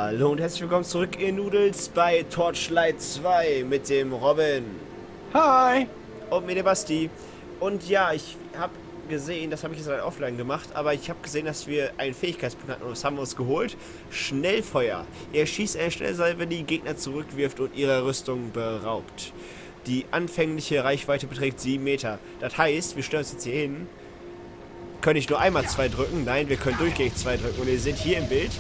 Hallo und herzlich willkommen zurück in Noodles bei Torchlight 2 mit dem Robin. Hi! Und mit dem Basti. Und ja, ich habe gesehen, das habe ich jetzt halt offline gemacht, aber ich habe gesehen, dass wir einen Fähigkeitspunkt hatten und das haben wir uns geholt. Schnellfeuer. Er schießt eine Schnellsalve, die Gegner zurückwirft und ihre Rüstung beraubt. Die anfängliche Reichweite beträgt 7 Meter. Das heißt, wir stellen uns jetzt hier hin, können nicht nur einmal 2 drücken, nein, wir können durchgängig 2 drücken. Und ihr seht hier im Bild,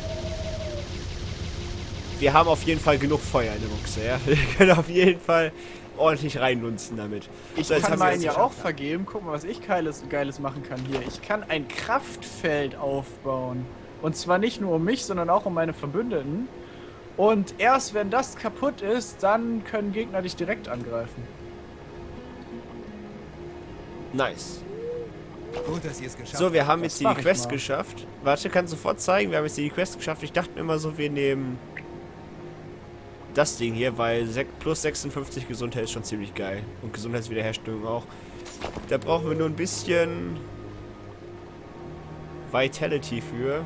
wir haben auf jeden Fall genug Feuer in der Buchse, ja. Wir können auf jeden Fall ordentlich reinnunzen damit. Ich So, jetzt kann haben wir meinen es ja geschafft. auch vergeben. Guck mal, was ich Geiles machen kann hier. Ich kann ein Kraftfeld aufbauen. Und zwar nicht nur um mich, sondern auch um meine Verbündeten. Und erst wenn das kaputt ist, dann können Gegner dich direkt angreifen. Nice. Gut, dass ihr es geschafft So, wir habt. haben Das jetzt die mach ich Quest mal. geschafft. Warte, kannst du sofort zeigen? Wir haben jetzt die Quest geschafft. Ich dachte mir immer so, wir nehmen das Ding hier, weil plus 56 Gesundheit ist schon ziemlich geil. Und Gesundheitswiederherstellung auch. Da brauchen wir nur ein bisschen Vitality für.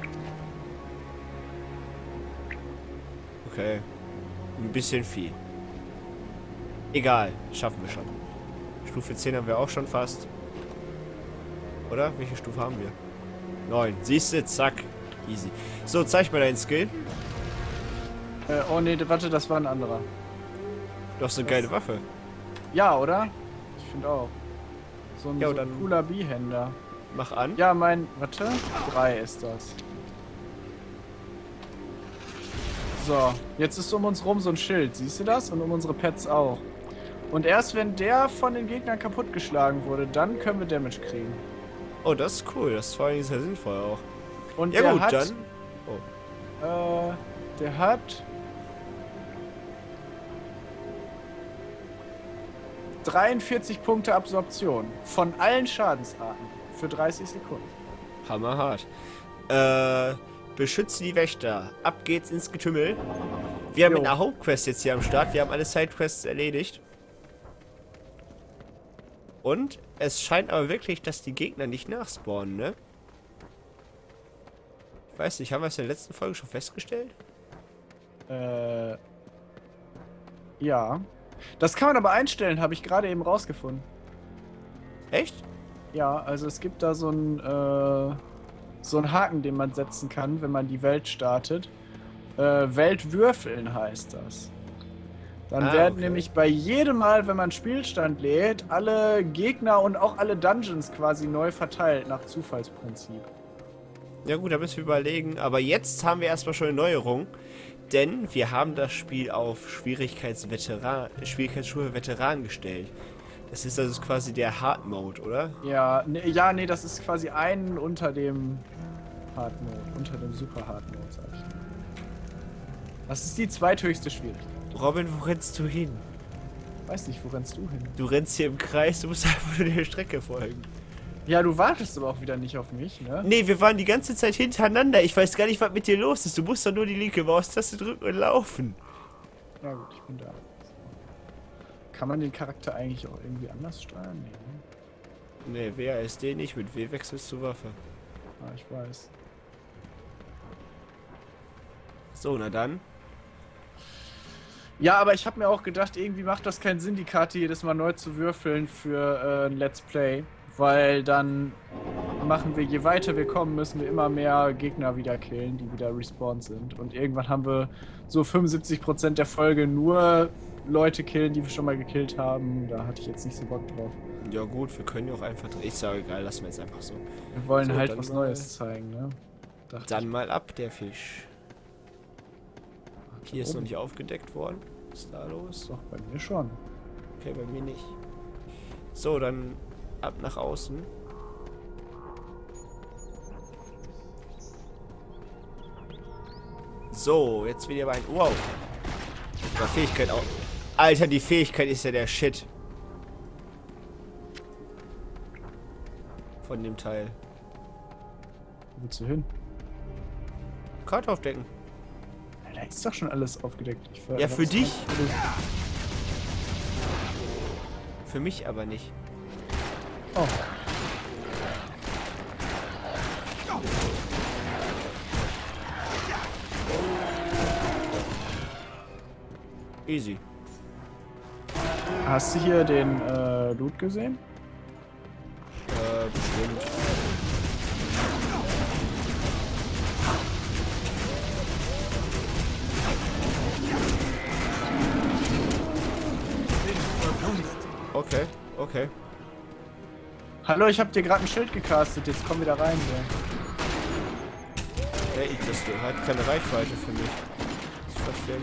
Okay. Ein bisschen viel. Egal, schaffen wir schon. Stufe 10 haben wir auch schon fast. Oder? Welche Stufe haben wir? 9. Siehst du? Zack. Easy. So, zeig mal deinen Skill. Oh nee, warte, das war ein anderer. Du hast eine geile Waffe. Ja, oder? Ich finde auch. So ein, Ja, so dann- ein cooler Bihänder. Mach an. Ja, warte. 3 ist das. So, jetzt ist um uns rum so ein Schild. Siehst du das? Und um unsere Pets auch. Und erst wenn der von den Gegnern kaputtgeschlagen wurde, dann können wir Damage kriegen. Oh, das ist cool. Das ist vor allem sehr sinnvoll auch. Und Ja der gut, hat, dann. der hat 43 Punkte Absorption von allen Schadensarten für 30 Sekunden. Hammerhart. Beschütze die Wächter. Ab geht's ins Getümmel. Wir haben Jo. eine Hauptquest jetzt hier am Start. Wir haben alle Sidequests erledigt. Und es scheint aber wirklich, dass die Gegner nicht nachspawnen, ne? Ich weiß nicht, haben wir es in der letzten Folge schon festgestellt? Ja. Das kann man aber einstellen, habe ich gerade eben rausgefunden. Echt? Ja, also es gibt da so einen Haken, den man setzen kann, wenn man die Welt startet. Weltwürfeln heißt das. Dann werden okay. nämlich bei jedem Mal, wenn man Spielstand lädt, alle Gegner und auch alle Dungeons quasi neu verteilt nach Zufallsprinzip. Ja gut, da müssen wir überlegen. Aber jetzt haben wir erstmal schon eine Neuerung. Denn wir haben das Spiel auf Schwierigkeitsstufe Veteran gestellt. Das ist also quasi der Hard Mode, oder? Ja, nee, das ist quasi einen unter dem Hard Mode, unter dem Super Hard Mode, sag ich. Das ist die zweithöchste Schwierigkeit. Robin, wo rennst du hin? Weiß nicht, wo rennst du hin? Du rennst hier im Kreis, du musst einfach nur der Strecke folgen. Ja, du wartest aber auch wieder nicht auf mich, ne? Nee, wir waren die ganze Zeit hintereinander. Ich weiß gar nicht, was mit dir los ist. Du musst doch nur die linke Maustaste drücken und laufen. Ja gut, ich bin da. Kann man den Charakter eigentlich auch irgendwie anders steuern? Nee, ne? Nee, WASD nicht. Mit W wechselst du Waffe. Ah, ich weiß. So, na dann. Ja, aber ich habe mir auch gedacht, irgendwie macht das keinen Sinn, die Karte jedes Mal neu zu würfeln für ein Let's Play. Weil dann machen wir, je weiter wir kommen, müssen wir immer mehr Gegner wieder killen, die wieder respawned sind. Und irgendwann haben wir so 75% der Folge nur Leute killen, die wir schon mal gekillt haben. Da hatte ich jetzt nicht so Bock drauf. Ja gut, wir können ja auch einfach... Ich sage, egal, lassen wir jetzt einfach so. Wir wollen So, halt dann was mal- Neues zeigen, ne? Dachte Dann mal ab, der Fisch. Hier ist noch oben. nicht aufgedeckt worden. Was ist da los? Doch, bei mir schon. Okay, bei mir nicht. So, dann ab nach außen. So, jetzt wieder ein... Wow. Die Fähigkeit auch. Alter, die Fähigkeit ist ja der Shit. Von dem Teil. Wo willst du hin? Karte aufdecken. Da ist doch schon alles aufgedeckt. Ja, für dich. Für mich aber nicht. Oh. Easy. Hast du hier den Loot gesehen? Bestimmt. Okay, okay. Hallo, ich hab dir gerade ein Schild gecastet, jetzt komm wieder rein hier. Ja, das hat keine Reichweite für mich. Das ist verfehlt.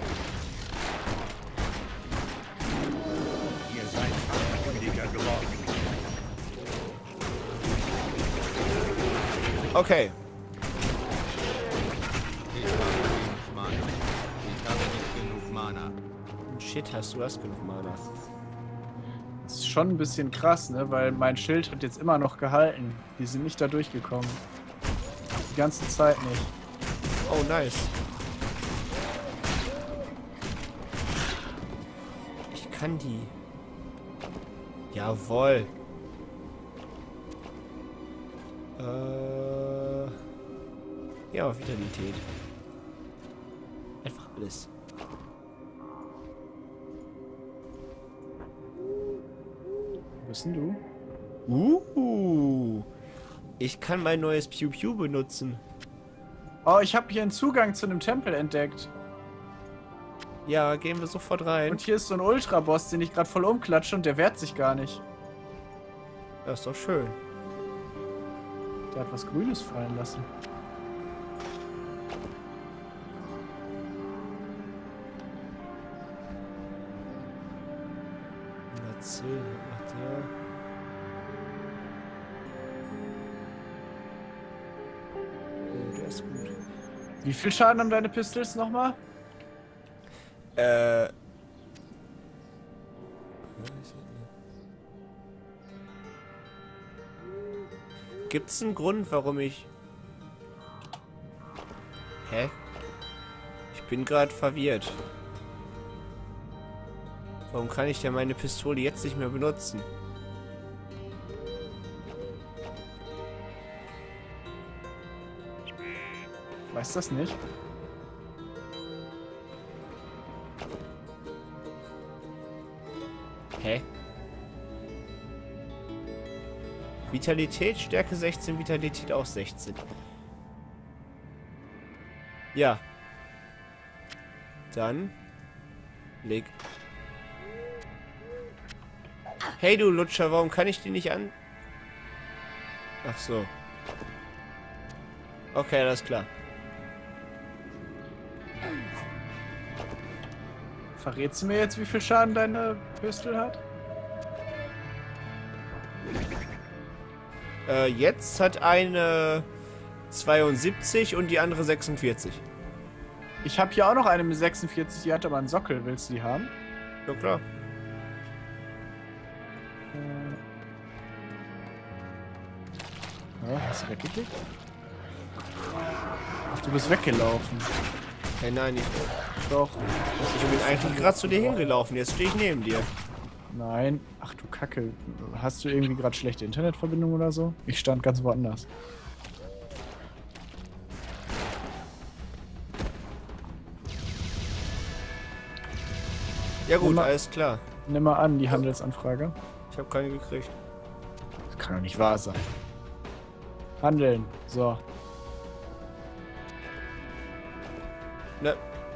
Ihr seid Ankündiger geworden. Okay. Ich habe nicht genug Mana. Shit, hast genug Mana. Das ist schon ein bisschen krass, ne? Weil mein Schild hat jetzt immer noch gehalten. Die sind nicht da durchgekommen. Die ganze Zeit nicht. Oh, nice. Ich kann die. Jawohl. Ja, Vitalität. Einfach alles. Wo bist denn du? Ich kann mein neues Pew Pew benutzen. Oh, ich habe hier einen Zugang zu einem Tempel entdeckt. Ja, gehen wir sofort rein. Und hier ist so ein Ultra-Boss, den ich gerade voll umklatsche und der wehrt sich gar nicht. Das ist doch schön. Der hat was Grünes fallen lassen. Erzähl, macht der. Oh, der ist gut. Wie viel Schaden haben deine Pistols nochmal? Gibt's einen Grund, warum ich... Hä? Ich bin gerade verwirrt. Warum kann ich denn meine Pistole jetzt nicht mehr benutzen? Ich weiß das nicht. Hä? Vitalität, Stärke 16, Vitalität auch 16. Ja. Dann leg. Hey du Lutscher, warum kann ich die nicht an... Ach so. Okay, alles klar. Verrätst du mir jetzt, wie viel Schaden deine Pistol hat? Jetzt hat eine 72 und die andere 46. Ich habe hier auch noch eine mit 46, die hat aber einen Sockel. Willst du die haben? Ja klar. Ja, hast du weggeklickt? Ach, du bist weggelaufen. Hey, nein, ich Doch. bin eigentlich gerade zu dir hingelaufen. Jetzt stehe ich neben dir. Nein. Ach du Kacke. Hast du irgendwie gerade schlechte Internetverbindung oder so? Ich stand ganz woanders. Ja gut, Nimm mal- alles klar. Nimm mal an, die Handelsanfrage. Ich habe keine gekriegt. Das kann doch nicht wahr sein. Handeln. So. Ne.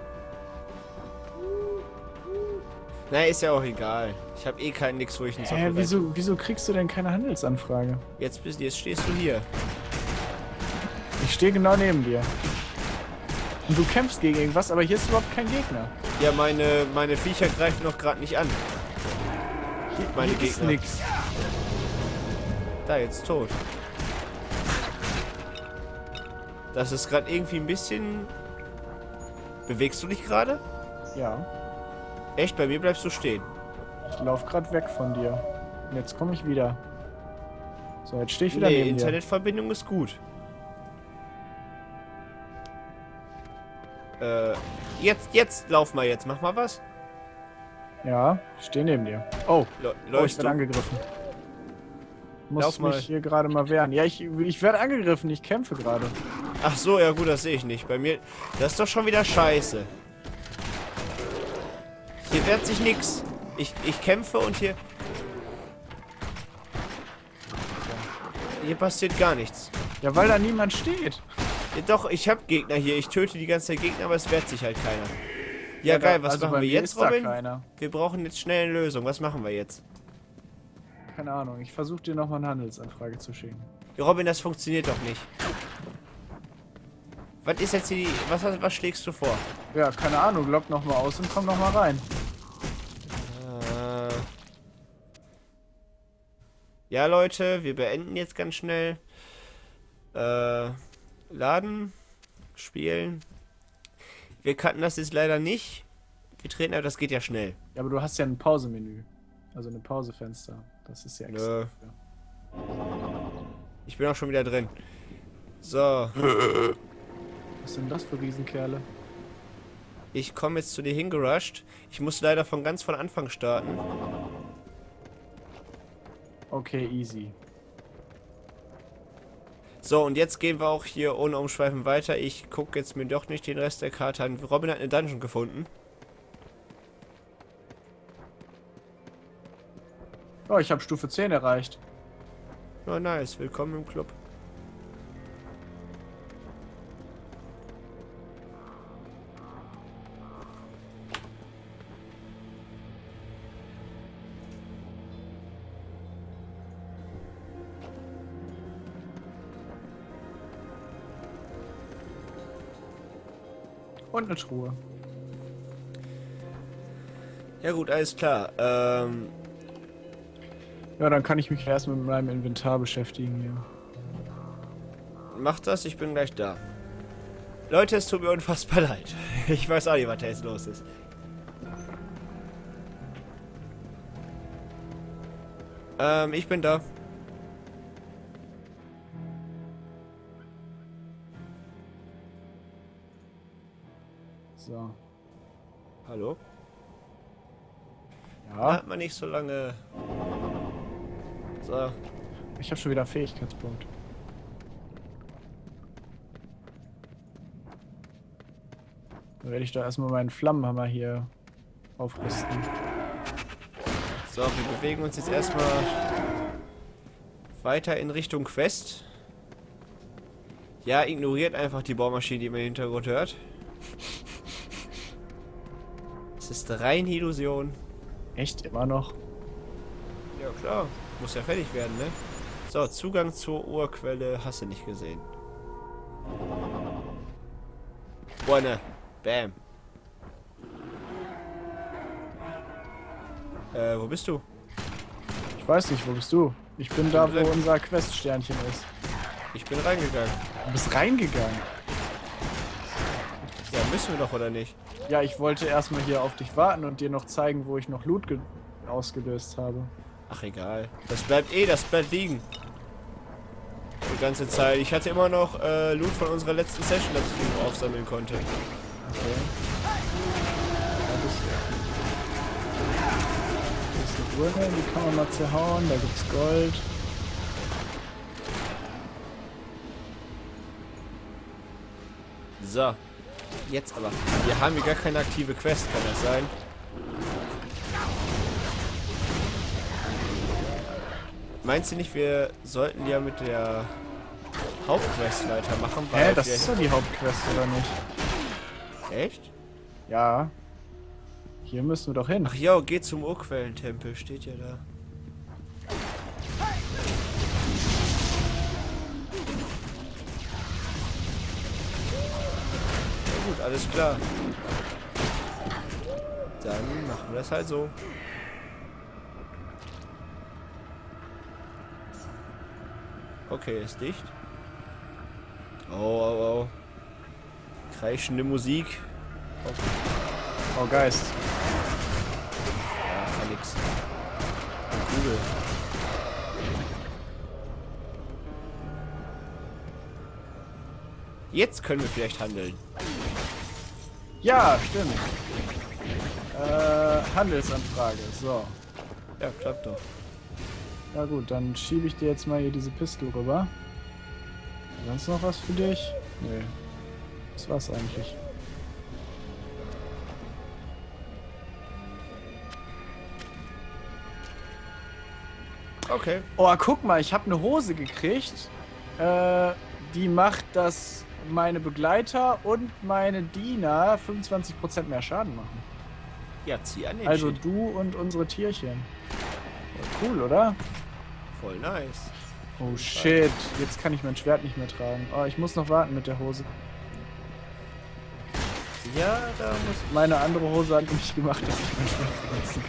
Na, ist ja auch egal. Ich habe eh keinen nix, wo ich einen Sockel Wieso kriegst du denn keine Handelsanfrage? Jetzt stehst du hier. Ich stehe genau neben dir. Und du kämpfst gegen irgendwas, aber hier ist überhaupt kein Gegner. Ja, meine Viecher greifen noch gerade nicht an. Meine Hier ist Gegner. nix. Da, jetzt tot. Das ist gerade irgendwie ein bisschen... Bewegst du dich gerade? Ja. Echt? Bei mir bleibst du stehen. Ich laufe gerade weg von dir. Und jetzt komme ich wieder. So, jetzt stehe ich wieder Nee, neben Internetverbindung ist gut. Jetzt lauf mal jetzt. Mach mal was. dir. Ja, ich stehe neben dir. Oh, ich Läufst werde du? angegriffen. Muss Lauf mal. mich hier gerade mal wehren. Ja, ich werde angegriffen. Ich kämpfe gerade. Ach so, ja gut, das sehe ich nicht. Bei mir... Das ist doch schon wieder scheiße. Hier wehrt sich nix. Ich kämpfe und hier... Hier passiert gar nichts. Ja, weil da niemand steht. Ja, doch, ich habe Gegner hier. Ich töte die ganze Zeit Gegner, aber es wehrt sich halt keiner. Ja, geil, was also machen bei wir mir jetzt, ist da Robin? keiner. Wir brauchen jetzt schnell eine Lösung. Was machen wir jetzt? Keine Ahnung, ich versuche dir nochmal eine Handelsanfrage zu schicken. Ja, Robin, das funktioniert doch nicht. Was ist jetzt hier die... Was schlägst du vor? Ja, keine Ahnung, log nochmal aus und komm nochmal rein. Ja, Leute, wir beenden jetzt ganz schnell. Laden. Spielen. Wir kannten das jetzt leider nicht. Wir treten, aber das geht ja schnell. Ja, aber du hast ja ein Pausemenü. Also ein Pausefenster. Das ist ja extra. Nö. Ich bin auch schon wieder drin. So. Was sind das für Riesenkerle? Ich komme jetzt zu dir hingerusht. Ich muss leider von Anfang starten. Okay, easy. So, und jetzt gehen wir auch hier ohne Umschweifen weiter. Ich gucke jetzt mir doch nicht den Rest der Karte an. Robin hat eine Dungeon gefunden. Oh, ich habe Stufe 10 erreicht. Oh, nice. Willkommen im Club. Und eine Truhe. Ja gut, alles klar. Ja, dann kann ich mich erst mit meinem Inventar beschäftigen hier. Macht das, ich bin gleich da. Leute, es tut mir unfassbar leid. Ich weiß auch nicht, was da jetzt los ist. Ich bin da. So. Hallo? Ja, Hat man nicht so lange... So. ich habe schon wieder einen Fähigkeitspunkt. Dann werde ich da erstmal meinen Flammenhammer hier aufrüsten. So, wir bewegen uns jetzt erstmal weiter in Richtung Quest. Ja, ignoriert einfach die Bohrmaschine, die man im Hintergrund hört. Es ist reine Illusion. Echt immer noch? Ja klar, muss ja fertig werden, ne? So, Zugang zur Urquelle hast du nicht gesehen. One. Bam. Wo bist du? Ich weiß nicht, wo bist du? Ich bin da, wo unser Quest-Sternchen ist. Ich bin reingegangen. Du bist reingegangen. Ja, müssen wir doch, oder nicht? Ja, ich wollte erstmal hier auf dich warten und dir noch zeigen, wo ich noch Loot ausgelöst habe. Ach, egal. Das bleibt liegen. Die ganze Zeit. Ich hatte immer noch Loot von unserer letzten Session, das ich aufsammeln konnte. Okay. Da bist du erstmal. Hier ist eine Urne, die kann man mal zerhauen. Da gibt's Gold. So. Jetzt aber. Wir haben hier gar keine aktive Quest, kann das sein? Meinst du nicht, wir sollten ja mit der Hauptquest weitermachen? Hä, das ist ja die Hauptquest, oder nicht? Echt? Ja. Hier müssen wir doch hin. Ach ja, geh zum Urquellentempel, steht ja da. Na gut, alles klar. Dann machen wir das halt so. Okay, ist dicht. Oh, oh, oh. Kreischende Musik. Oh, Geist. Ja, kann nix. Kugel. Jetzt können wir vielleicht handeln. Ja, stimmt. Handelsanfrage. So. Ja, klappt doch. Ja gut, dann schiebe ich dir jetzt mal hier diese Pistole rüber. Sonst noch was für dich? Nee. Das war's eigentlich. Okay. Oh, guck mal, ich habe eine Hose gekriegt. Die macht, dass meine Begleiter und meine Diener 25% mehr Schaden machen. Ja, zieh an den Also Shit. du und unsere Tierchen. Cool, oder? Voll nice. Oh shit, jetzt kann ich mein Schwert nicht mehr tragen. Oh, ich muss noch warten mit der Hose. Ja, da muss... Meine andere Hose hat nicht gemacht, dass ich mein Schwert benutzen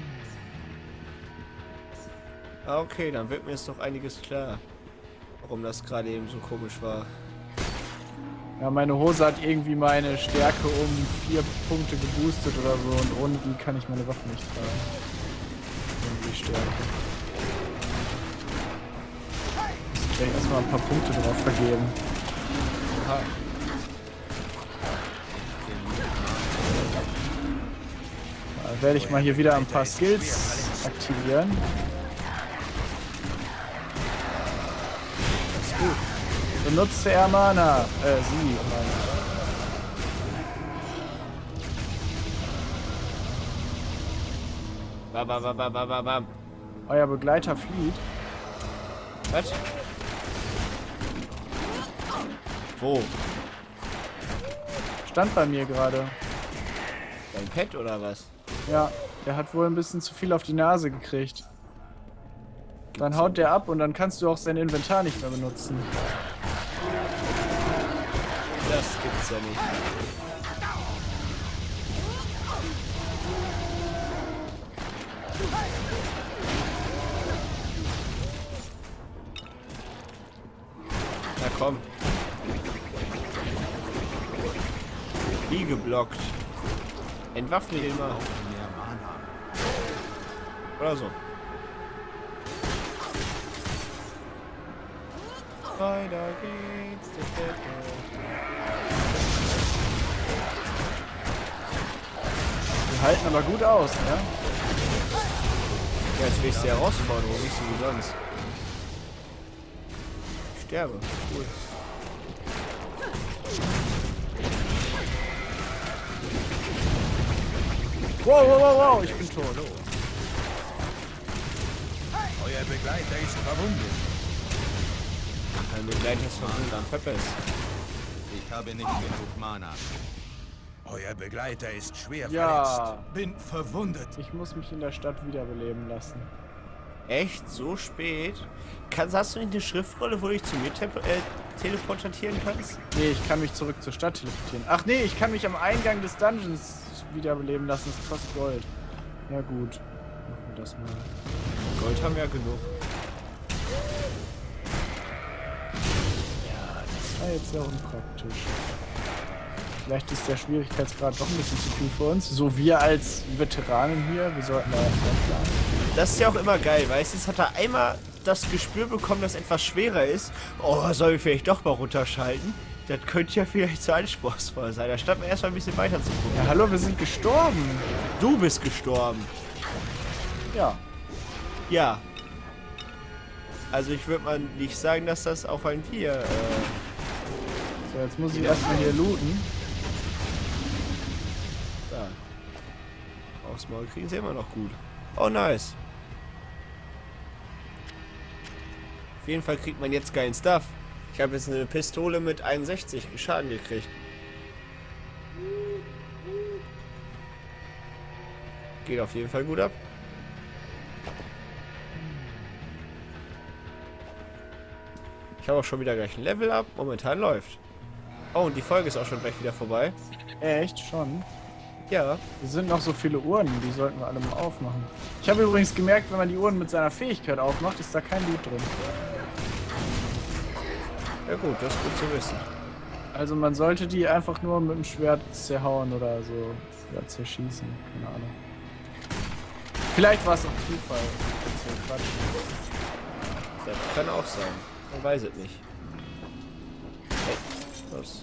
kann. Ah, okay, dann wird mir jetzt doch einiges klar. Warum das gerade eben so komisch war. Ja, meine Hose hat irgendwie meine Stärke um 4 Punkte geboostet oder so und ohne die kann ich meine Waffe nicht tragen. Irgendwie Stärke. Muss ich gleich erstmal ein paar Punkte drauf vergeben. Aha. Da werde ich mal hier wieder ein paar Skills aktivieren. Das ist gut. Benutze er Mana. Sie, Mana. Bam. Euer Begleiter flieht. Was? Wo? Stand bei mir gerade. Dein Pet oder was? Ja, der hat wohl ein bisschen zu viel auf die Nase gekriegt. Dann haut der ab und dann kannst du auch sein Inventar nicht mehr benutzen. Das gibt's ja nicht. Na komm. Wie geblockt. Entwaffne den mal. Oder so. Weiter geht's. Die halten aber gut aus, ne? Ja, jetzt will ich die Herausforderung, nicht so wie sonst. Ich sterbe. Cool. Wow, ich bin tot. Euer Begleiter ist verwundet. Mein Begleiter ist verwundet am Peppes. Ich habe nicht genug Mana. Euer Begleiter ist schwer Ja. verletzt. Bin verwundet. Ich muss mich in der Stadt wiederbeleben lassen. Echt? So spät? Hast du nicht eine Schriftrolle, wo du dich zu mir teleportieren kannst? Nee, ich kann mich zurück zur Stadt teleportieren. Ach nee, ich kann mich am Eingang des Dungeons wiederbeleben lassen. Das kostet Gold. Ja gut. Machen wir das mal. Gold haben wir ja genug. Das war jetzt sehr unpraktisch. Vielleicht ist der Schwierigkeitsgrad doch ein bisschen zu viel für uns. So wir als Veteranen hier, wir sollten da was planen. Das ist ja auch immer geil, weißt du? Jetzt hat er einmal das Gespür bekommen, dass etwas schwerer ist. Oh, soll ich vielleicht doch mal runterschalten? Das könnte ja vielleicht zu anspruchsvoll sein. Da statt man erstmal ein bisschen weiter zu gucken. Ja, hallo, wir sind gestorben. Du bist gestorben. Ja. Ja. Also ich würde mal nicht sagen, dass das auf ein Tier... So, jetzt muss ich erstmal hier looten. da. Aufs Maul kriegen sie immer noch gut. Oh, nice. Auf jeden Fall kriegt man jetzt geilen Stuff. Ich habe jetzt eine Pistole mit 61 Schaden gekriegt. Geht auf jeden Fall gut ab. Ich habe auch schon wieder gleich ein Level up. Momentan läuft. Oh, und die Folge ist auch schon gleich wieder vorbei. Echt? Schon? Ja. Hier sind noch so viele Uhren, die sollten wir alle mal aufmachen. Ich habe übrigens gemerkt, wenn man die Uhren mit seiner Fähigkeit aufmacht, ist da kein Loot drin. Ja gut, das ist gut zu wissen. Also man sollte die einfach nur mit dem Schwert zerhauen oder so. Oder zerschießen, keine Ahnung. Vielleicht war es auch Zufall. Quatsch. Das kann auch sein. Man weiß es nicht. Hey, los.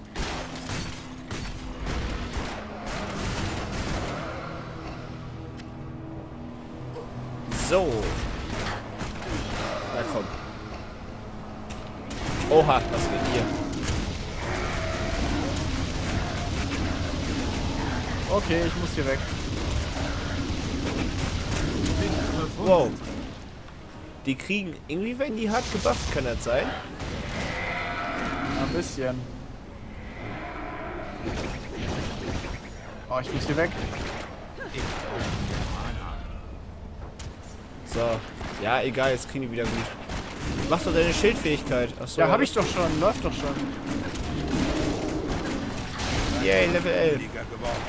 So. Na komm. Oha, was geht hier? Okay, ich muss hier weg. Wow. Die kriegen, irgendwie werden die hart gebufft, kann das sein? Ein bisschen. Oh, ich muss hier weg. So. Ja, egal, jetzt kriegen die wieder gut. Mach doch deine Schildfähigkeit. Achso. Ja, hab ich doch schon. Läuft doch schon. Yay, Level 11. Liga geworden.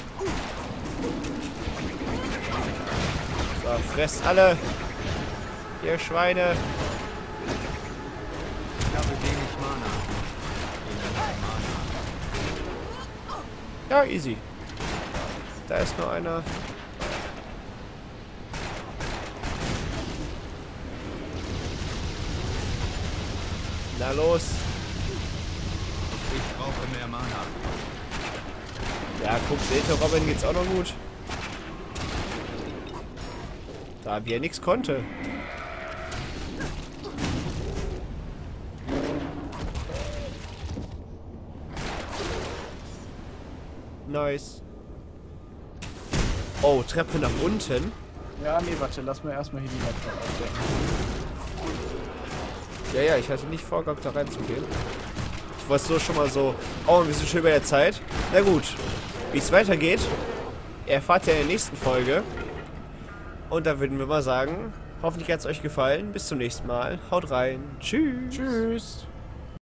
So, fresst alle. Ihr Schweine. Ich habe wenig Mana. Ja, easy. Da ist nur einer. Na los. Ich brauche mehr Mana. Ja, guck, seht ihr, Robin geht's auch noch gut. Da wie er nichts konnte. Nice. Oh, Treppe nach unten. Ja, nee, warte, lass mal erstmal hier die Map aufdecken. Ja, ich hatte nicht vor, gehabt, da reinzugehen. Ich wollte so schon mal so... Oh, wir sind schon bei der Zeit. Na gut. Wie es weitergeht, erfahrt ihr in der nächsten Folge. Und da würden wir mal sagen, hoffentlich hat es euch gefallen. Bis zum nächsten Mal. Haut rein. Tschüss. Tschüss.